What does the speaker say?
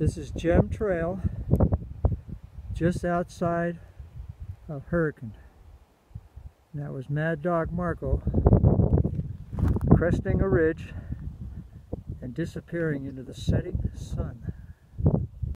This is Gem Trail, just outside of Hurricane. And that was Mad Dog Marco cresting a ridge and disappearing into the setting sun.